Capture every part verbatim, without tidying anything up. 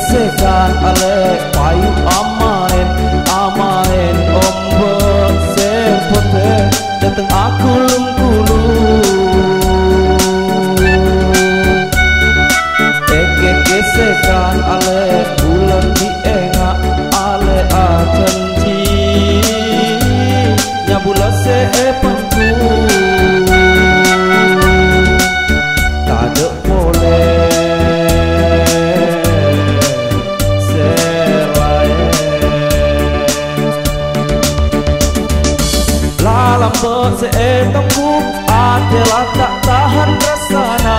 gesekan ale payu amain amain ombak sepote dateng aku lungkulu eke gesekan ale bulan diengak ale ajanji nyabula seepangku tadek boleh lambat seetangku adalah tak tahan rasana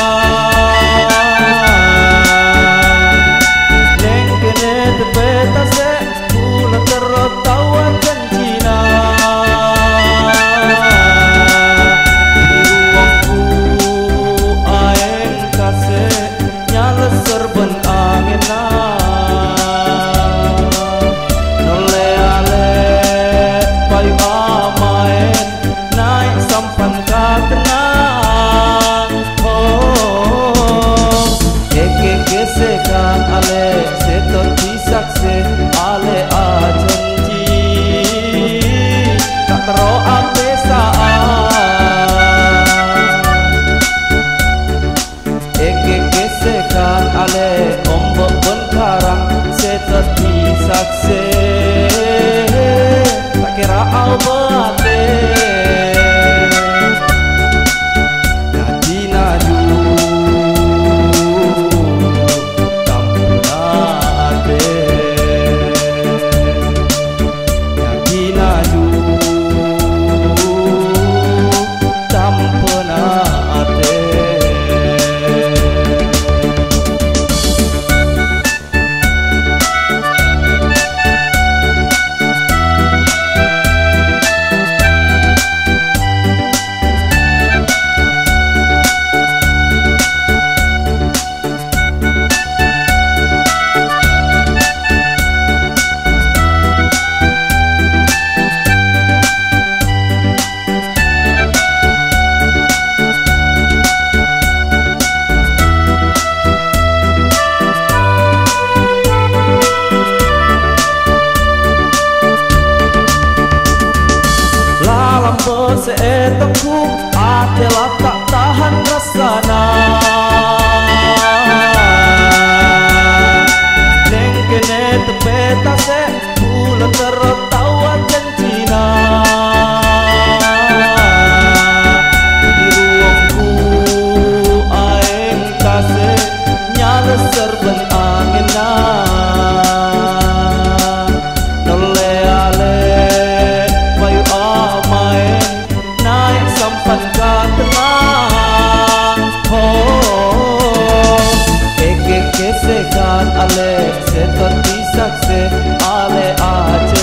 neng kene tepeta se bulan tertawa janjina di ruangku aeng kase nyala serben angena nole ale payu naik sampan katenang oh eke gesekan ale seton disakse ale ajanji tak tero ape eke gesekan ale ombak benkarang seton disakse tak kira au bate seetangku adalah tak tahan rasana neng kene tepeta se bulan tertawa janjina di ruangku aeng kase nyala serben angena nole ale payu amain naik sampan katenang oh eke gesekan ale seton disakse ale aja